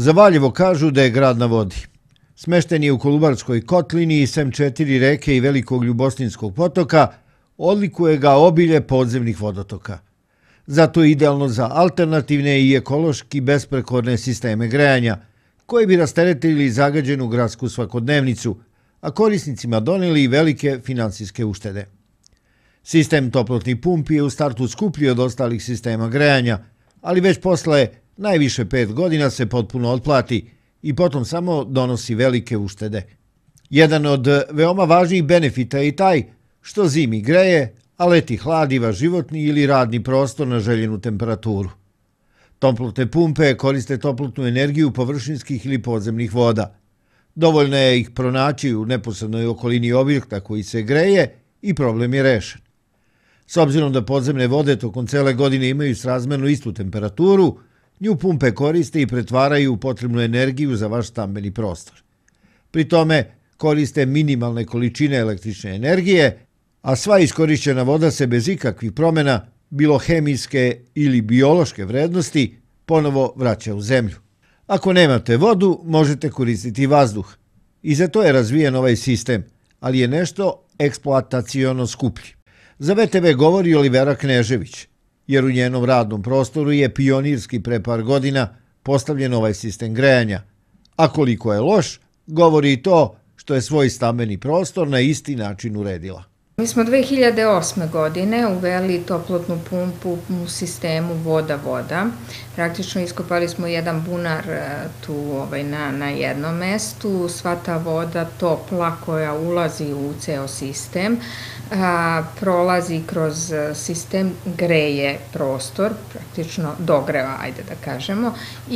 Za Valjevo kažu da je grad na vodi. Smešten je u Kolubarskoj kotlini i sem 4 reke i velikog Ljubostinskog potoka, odlikuje ga obilje podzemnih vodotoka. Zato je idealno za alternativne i ekološki besprekorne sisteme grejanja, koji bi rasteretili zagađenu gradsku svakodnevnicu, a korisnicima doneli i velike finansijske uštede. Sistem toplotnih pumpi je u startu skuplji od ostalih sistema grejanja, ali već posle najviše 5 godina se potpuno otplati i potom samo donosi velike uštede. Jedan od veoma važnijih benefita je i taj što zimi greje, a leti hladiva životni ili radni prostor na željenu temperaturu. Toplotne pumpe koriste toplotnu energiju površinskih ili podzemnih voda. Dovoljno je ih pronaći u neposrednoj okolini objekta koji se greje i problem je rešen. S obzirom da podzemne vode tokom cele godine imaju srazmerno istu temperaturu, nju pumpe koriste i pretvaraju u potrebnu energiju za vaš stambeni prostor. Pri tome koriste minimalne količine električne energije, a sva iskorišćena voda se bez ikakvih promjena, bilo hemijske ili biološke vrednosti, ponovo vraća u zemlju. Ako nemate vodu, možete koristiti vazduh. I za to je razvijen ovaj sistem, ali je nešto eksploataciono skuplji. Za VTV govori Olivera Knežević, jer u njenom radnom prostoru je pionirski pre par godina postavljen ovaj sistem grejanja. A koliko je loš, govori i to što je svoj stambeni prostor na isti način uredila. Mi smo 2008. godine uveli toplotnu pumpu u sistemu voda-voda. Praktično iskopali smo jedan bunar tu na jednom mestu. Sva ta voda topla koja ulazi u ceo sistem prolazi kroz sistem, greje prostor, praktično dogreva, ajde da kažemo,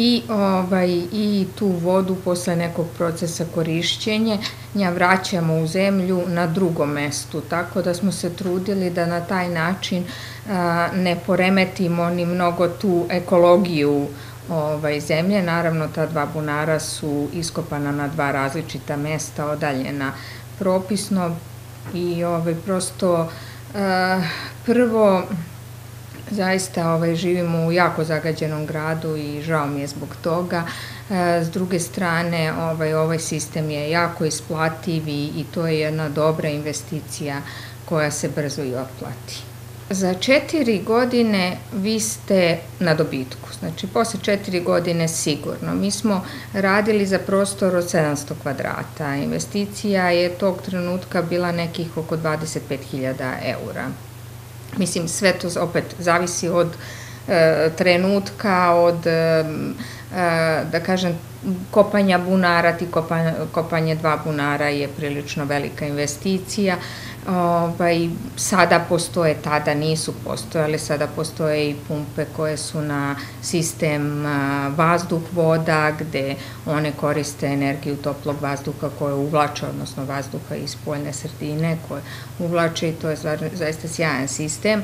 i tu vodu posle nekog procesa korišćenja vraćamo u zemlju na drugom mestu, tako da smo se trudili da na taj način ne poremetimo ni mnogo tu ekologiju zemlje. Naravno, ta dva bunara su iskopana na dva različita mesta, odaljena propisno i prosto prvo zaista živimo u jako zagađenom gradu i žao mi je zbog toga. S druge strane, ovaj sistem je jako isplativ i to je jedna dobra investicija koja se brzo i otplati. Za 4 godine vi ste na dobitku, znači posle 4 godine sigurno. Mi smo radili za prostor od 700 kvadrata. Investicija je tog trenutka bila nekih oko 25.000 eura. Mislim, sve to opet zavisi od trenutka, od, da kažem, kopanja bunara. Kopanje 2 bunara je prilično velika investicija. Sada postoje, tada nisu postojale, sada postoje i pumpe koje su na sistem vazduh-voda, gde one koriste energiju toplog vazduha koje uvlače, odnosno vazduha iz spoljne sredine koje uvlače i to je zaista sjajan sistem.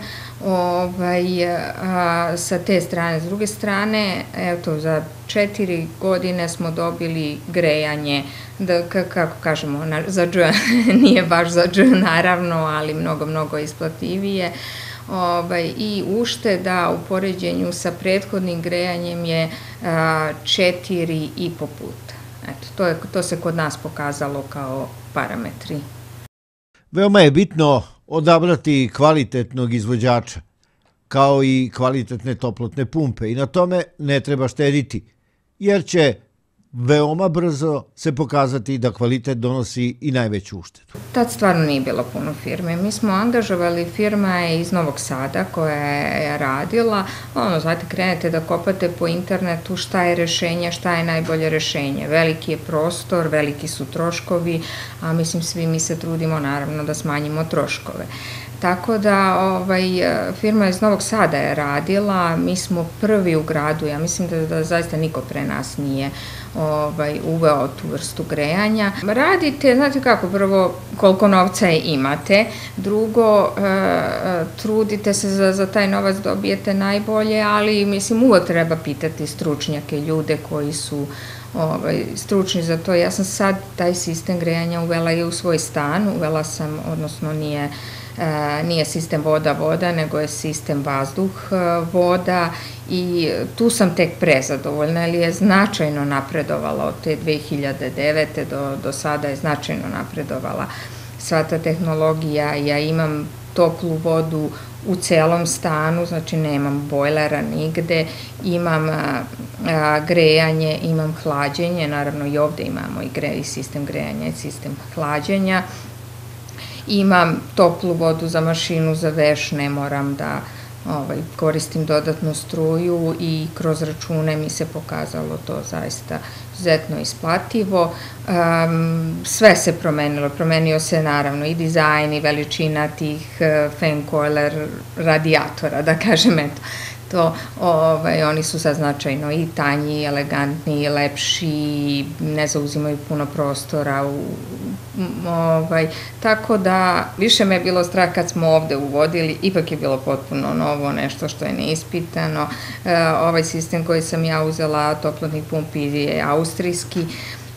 Sa te strane, s druge strane, eto, za 4 godine smo dobili grejanje, kako kažemo, za dž, nije baš za dž naravno, ali mnogo isplativije. I ušteda u poređenju sa prethodnim grejanjem je 4,5 puta. Eto, to se kod nas pokazalo kao parametri. Veoma je bitno odabrati kvalitetnog izvođača, kao i kvalitetne toplotne pumpe i na tome ne treba štediti, jer će veoma brzo se pokazati da kvalitet donosi i najveću uštedu. Tad stvarno nije bilo puno firme. Mi smo angažovali, firma je iz Novog Sada koja je radila. Znate, krenete da kopate po internetu šta je rešenje, šta je najbolje rešenje. Veliki je prostor, veliki su troškovi, a mislim svi mi se trudimo naravno da smanjimo troškove. Tako da firma iz Novog Sada je radila, mi smo prvi u gradu, ja mislim da zaista niko pre nas nije uveo tu vrstu grejanja. Radite, znate kako, prvo koliko novca imate, drugo trudite se za taj novac dobijete najbolje, ali mislim uvek treba pitati stručnjake, ljude koji su stručni za to. Ja sam sad taj sistem grejanja uvela i u svoj stan, uvela sam, odnosno nije nije sistem voda-voda, nego je sistem vazduh-voda i tu sam tek prezadovoljna, ali je značajno napredovala od te 2009. do sada je značajno napredovala sva ta tehnologija. Ja imam toplu vodu u celom stanu, znači nemam bojlera nigde, imam grejanje, imam hlađenje, naravno i ovde imamo i sistem grejanja i sistem hlađenja. Imam toplu vodu za mašinu za veš, ne moram da koristim dodatnu struju i kroz račune mi se pokazalo to zaista izuzetno isplativo. Sve se promenilo, promenio se naravno i dizajn i veličina tih fan coiler radijatora, da kažem, eto. Oni su sad značajno i tanji, i elegantni, i lepši, ne zauzimaju puno prostora, tako da više me je bilo strah kad smo ovde uvodili, ipak je bilo potpuno novo, nešto što je neispitano. Ovaj sistem koji sam ja uzela, toplotnih pumpi, je austrijski,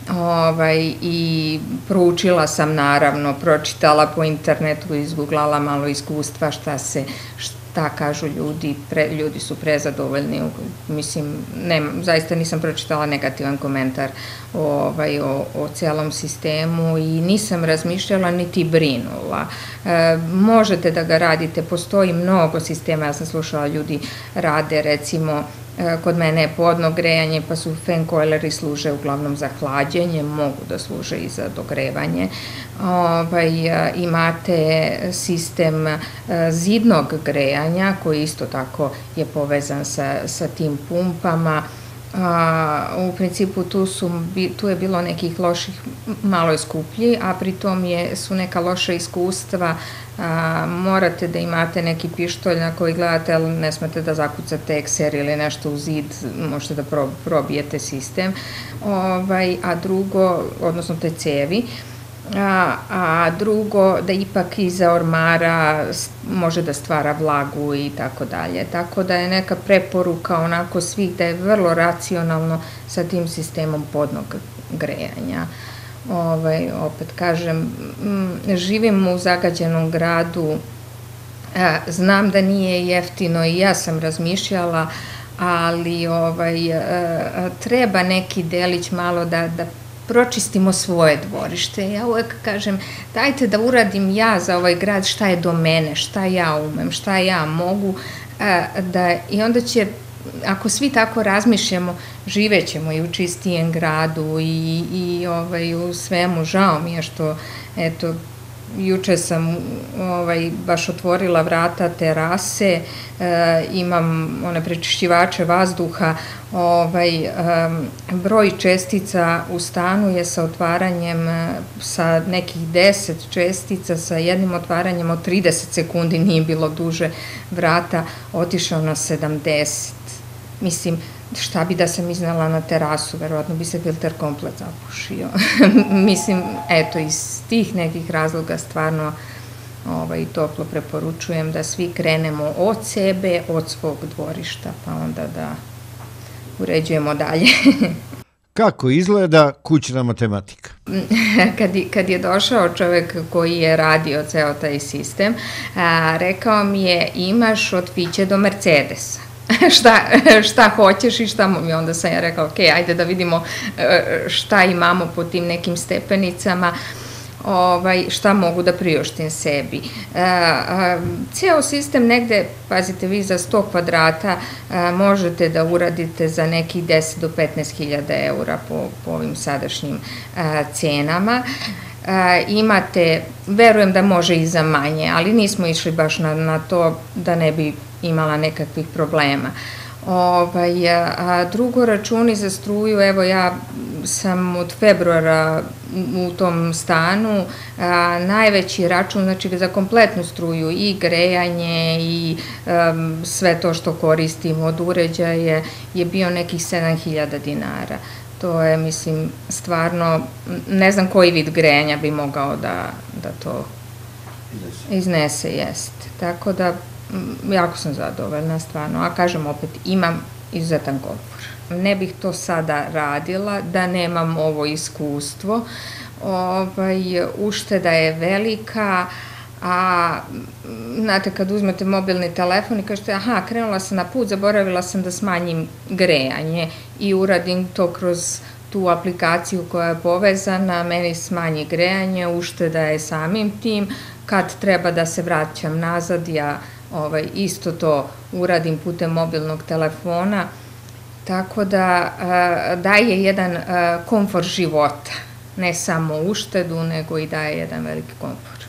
i proučila sam naravno, pročitala po internetu, izguglala malo iskustva šta kažu ljudi, ljudi su prezadovoljni, mislim, zaista nisam pročitala negativan komentar o celom sistemu i nisam razmišljala niti brinula. Možete da ga radite, postoji mnogo sistema, ja sam slušala ljudi rade, recimo, kod mene je podno grejanje, pa su fan coileri služe uglavnom za hlađenje, mogu da služe i za dogrevanje. Imate sistem zidnog grejanja koji isto tako je povezan sa tim pumpama. U principu tu je bilo nekih loših, malo je skuplji, a pritom su neka loša iskustva, morate da imate neki pištolj na koji gledate, ali ne smete da zakucate ekser ili nešto u zid, možete da probijete sistem, a drugo, odnosno te cevi, a drugo da ipak iza ormara može da stvara vlagu i tako dalje. Tako da je neka preporuka onako svih da je vrlo racionalno sa tim sistemom podnog grejanja. Opet kažem, živim u zagađenom gradu, znam da nije jeftino i ja sam razmišljala, ali treba neki delić malo da pročistimo svoje dvorište. Ja uvek kažem, dajte da uradim ja za ovaj grad šta je do mene, šta ja umem, šta ja mogu, i onda će, ako svi tako razmišljamo, živećemo i u čistijem gradu i u svemu. Žao mi je što, eto, juče sam baš otvorila vrata terase, imam one prečišćivače vazduha, broj čestica u stanu je sa otvaranjem sa nekih 10 čestica, sa jednim otvaranjem od 30 sekundi, nije bilo duže vrata, otišao na 70. Mislim, šta bi da sam iznela na terasu, verovatno bi se filter komplet zapušio. Mislim, eto, iz tih nekih razloga stvarno toplo preporučujem da svi krenemo od sebe, od svog dvorišta, pa onda da uređujemo dalje. Kako izgleda kućna matematika? Kad je došao čovek koji je radio ceo taj sistem, rekao mi je imaš od Fiće do Mercedesa. Šta hoćeš i šta mu, i onda sam ja rekao, ok, ajde da vidimo šta imamo po tim nekim stepenicama, šta mogu da priuštim sebi. Ceo sistem negde, pazite vi, za 100 kvadrata možete da uradite za nekih 10 do 15.000 eura po ovim sadašnjim cenama. Imate, verujem da može i za manje, ali nismo išli baš na to da ne bi imala nekakvih problema. Drugo, računi za struju, evo ja sam od februara u tom stanu, najveći račun, znači za kompletnu struju i grejanje i sve to što koristim od uređaja je bio nekih 7.000 dinara. To je, mislim, stvarno, ne znam koji vid grejanja bi mogao da to iznese, jeste. Tako da, jako sam zadovoljna, stvarno. A kažem opet, imam izuzetan komfor. Ne bih to sada radila da nemam ovo iskustvo. Ušteda je velika, A, znate, kad uzmete mobilni telefon i kažete, aha, krenula sam na put, zaboravila sam da smanjim grejanje i uradim to kroz tu aplikaciju koja je povezana, meni smanji grejanje, ušteda je samim tim, kad treba da se vraćam nazad, ja isto to uradim putem mobilnog telefona, tako da daje jedan komfor života, ne samo uštedu, nego i daje jedan veliki komfor.